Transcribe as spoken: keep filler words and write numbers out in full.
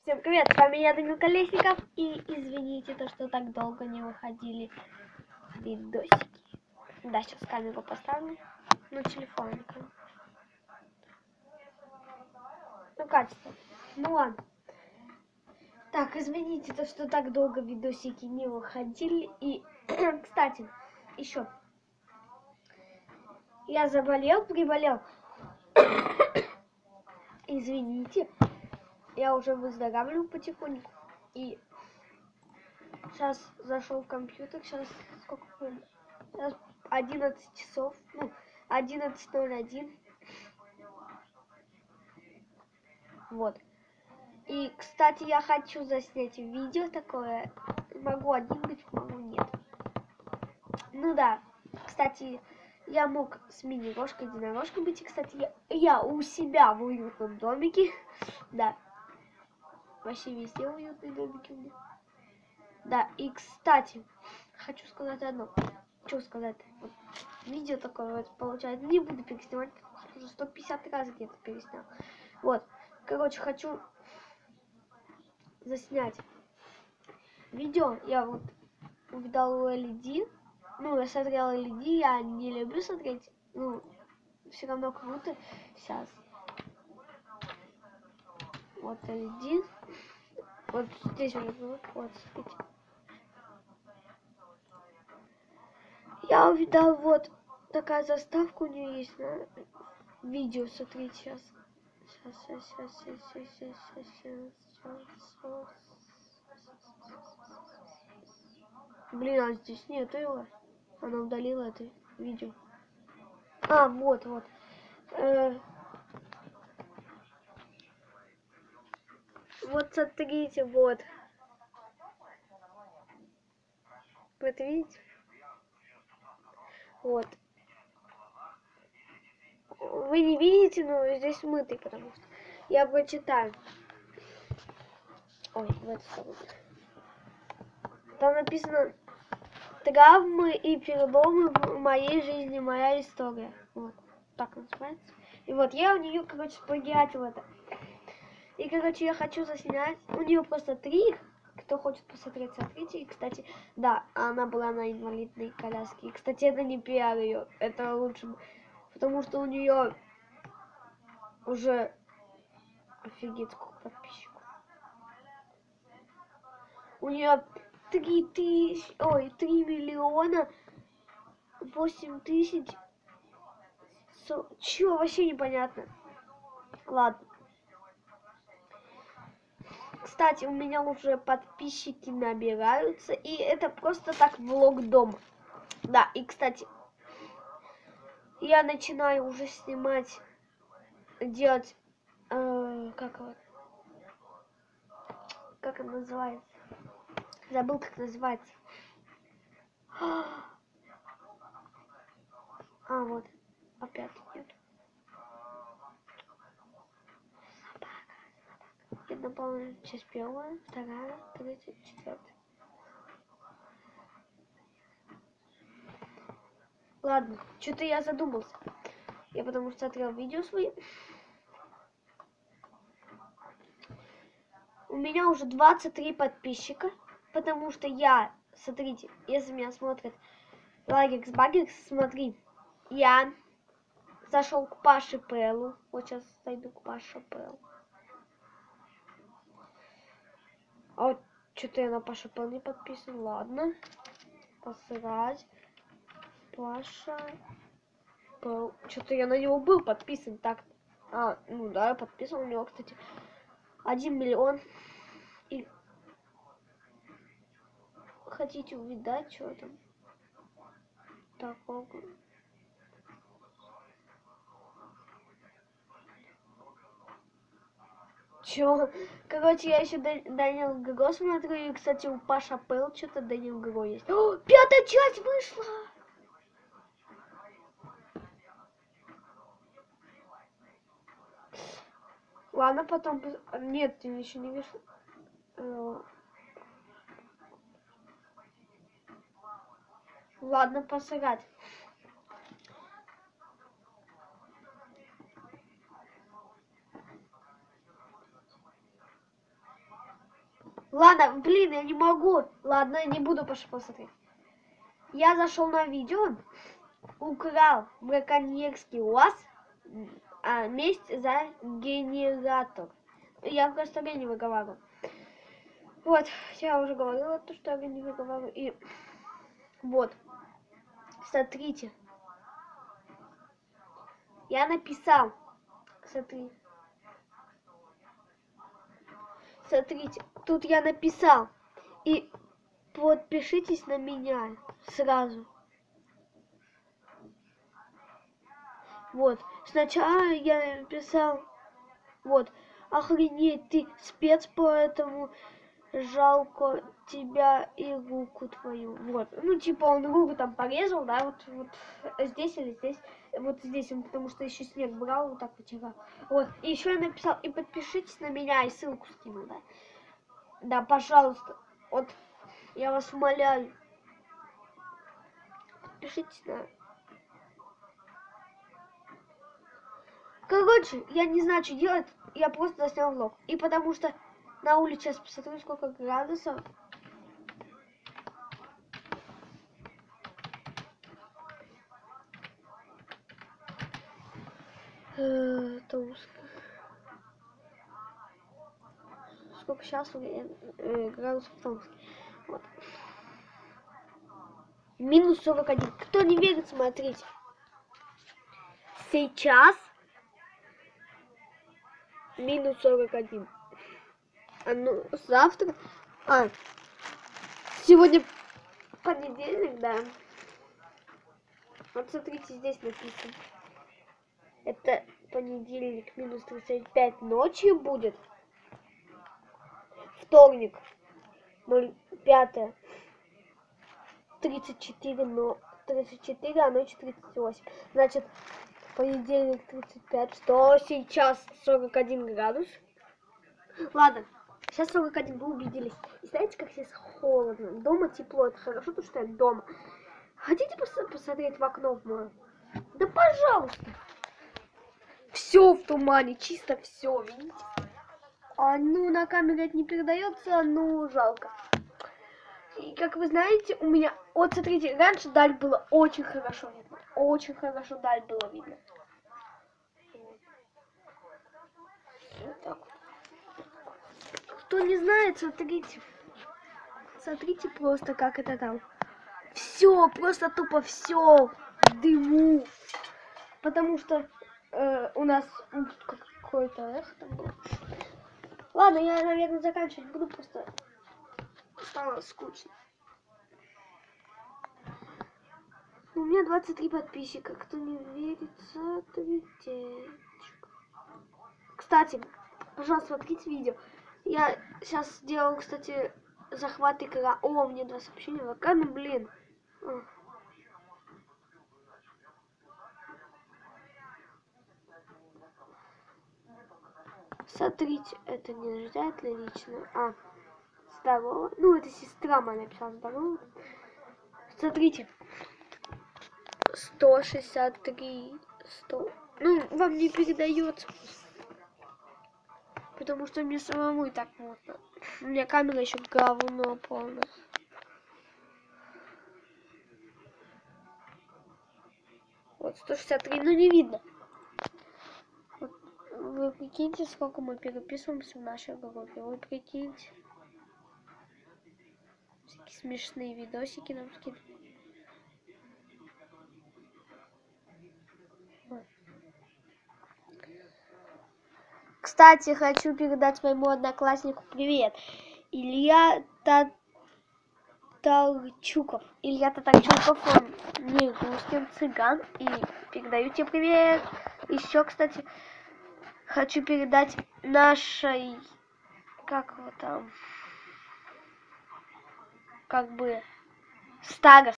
Всем привет, с вами я, Данил Колесников, и извините, то, что так долго не выходили видосики. Да, сейчас камеру поставлю, ну, телефонка. Ну, качество. Ну, ладно. Так, извините, то, что так долго видосики не выходили. И, кстати, еще. Я заболел, приболел. Извините, я уже выздоравливаю потихоньку. И сейчас зашел в компьютер, сейчас сколько время? Сейчас одиннадцать часов, ну, одиннадцать ноль один. Вот. И, кстати, я хочу заснять видео такое. Могу один быть, могу нет. Ну да. Кстати, я мог с мини-рожкой, единорожкой быть. И, кстати, я, я у себя в уютном домике. Да. Вообще везде уютные домики у меня. Да, и, кстати, хочу сказать одно. Что сказать? Вот, видео такое вот получается. Не буду переснимать. Уже сто пятьдесят раз где-то переснял. Вот. Короче, хочу заснять видео. Я вот увидал эл и ди. Ну, я смотрела эл и ди. Я не люблю смотреть. Ну, все равно круто. Сейчас. Вот эл и ди. Вот здесь уже было. Вот, смотрите. Я увидал вот такая заставка у нее есть на видео. Смотрите сейчас. Сейчас, сейчас, сейчас, сейчас, сейчас, сейчас, сейчас, сейчас. Блин, а здесь нету его. Она удалила это видео. А, вот, вот. Э, вот смотрите, вот. Вот видите? Вот. Вы не видите, но здесь мытый, потому что я прочитаю. Ой, вот сторону. Там написано: травмы и переломы в моей жизни, моя история. Вот. Так называется. И вот я у нее, короче, сплагиатил это. И, короче, я хочу заснять. У нее просто три. Кто хочет посмотреть, смотрите. И, кстати, да, она была на инвалидной коляске. И, кстати, это не пиар ее. Это лучше. Потому что у нее уже офигеть сколько подписчиков. У нее три тысячи, ой, три миллиона восемь тысяч. Со... Чего, вообще непонятно. Ладно. Кстати, у меня уже подписчики набираются. И это просто так влог дома. Да, и, кстати, я начинаю уже снимать, делать, э, как вот, как это называется? Забыл, как называется. А, вот, опять нет. Одна полная часть первая, вторая, третья, четвертая. Ладно, что-то я задумался. Я потому что смотрел видео свои. У меня уже двадцать три подписчика, потому что я, смотрите, если меня смотрят Лагерс Багерс, смотри, я зашел к Паше Пэлу. Вот сейчас зайду к Паше Пэлу. А вот что-то я на Паша Пэл не подписан. Ладно. Посрать. Паша Пэл. Что-то я на него был подписан. Так. А, ну да, я подписан у него, кстати. Один миллион. И хотите увидать, что там такого? Чё? Короче, я еще Данил Гро смотрю, и, кстати, у Паша Пэл что-то Данил Гро есть. О, пятая часть вышла! Ладно, потом... Нет, ты еще не вышла. Ладно, посрать. Ладно, блин, я не могу. Ладно, я не буду посмотреть. Я зашел на видео, украл браконьерский УАЗ, а месть за генератор. Я просто не выговариваю. Вот, я уже говорила, то, что я не выговариваю. И вот, смотрите. Я написал. Смотри. Смотрите, тут я написал. И подпишитесь на меня сразу. Вот. Сначала я написал. Вот. Охренеть, ты спец, поэтому жалко тебя и руку твою. Вот. Ну, типа он руку там порезал, да, вот, вот здесь или здесь. Вот здесь он, потому что еще снег брал, вот так вытирал. Вот. И еще я написал, и подпишитесь на меня, и ссылку скинул, да. Да, пожалуйста. Вот, я вас умоляю. Подпишитесь на... Короче, я не знаю, что делать. Я просто заснял влог. И потому что на улице сейчас посмотрю, сколько градусов. Томск. Сколько сейчас у меня э, градусов в Томске. Вот. Минус сорок один. Кто не верит, смотрите. Сейчас минус сорок один. А ну, завтра... А, сегодня понедельник, да. Вот смотрите, здесь написано. Это понедельник, минус тридцать пять ночью будет. Вторник, ноль пятое, тридцать четыре, но тридцать четыре, а ночью тридцать восемь. Значит, понедельник тридцать пять, что сейчас сорок один градус. Ладно, сейчас сорок один, вы убедились. И знаете, как сейчас холодно. Дома тепло, это хорошо, то что я дома. Хотите пос посмотреть в окно в мое? Да пожалуйста. Все в тумане, чисто все, видите? А ну на камере это не передается, ну жалко. И как вы знаете, у меня, вот смотрите, раньше даль было очень хорошо видно. Очень хорошо даль было видно. Вот так вот. Кто не знает, смотрите. Смотрите просто, как это там. Все, просто тупо все в дыму. Потому что э, у нас какой-то эхо там был. Ладно, я, наверное, заканчивать буду, просто стало скучно. У меня двадцать три подписчика. Кто не верит, смотрите. Кстати, пожалуйста, смотрите видео. Я сейчас сделал, кстати, захват экрана. О, мне два сообщения в экран, ну блин. О. Смотрите, это не ждать лично. А, здорово. Ну, это сестра моя написала здорово. Смотрите. сто шестьдесят три. сто. Ну, вам не передается. Потому что мне самому и так можно. У меня камера еще говно полная. Вот сто шестьдесят три, ну не видно. Вот, вы прикиньте, сколько мы переписываемся в нашей группе. Вы прикиньте. Всякие смешные видосики нам скидывают. Вот. Кстати, хочу передать моему однокласснику привет. Илья Татарчуков. Илья Татарчуков, он не русский, цыган. И передаю тебе привет. Еще, кстати, хочу передать нашей, как его там, как бы, старости.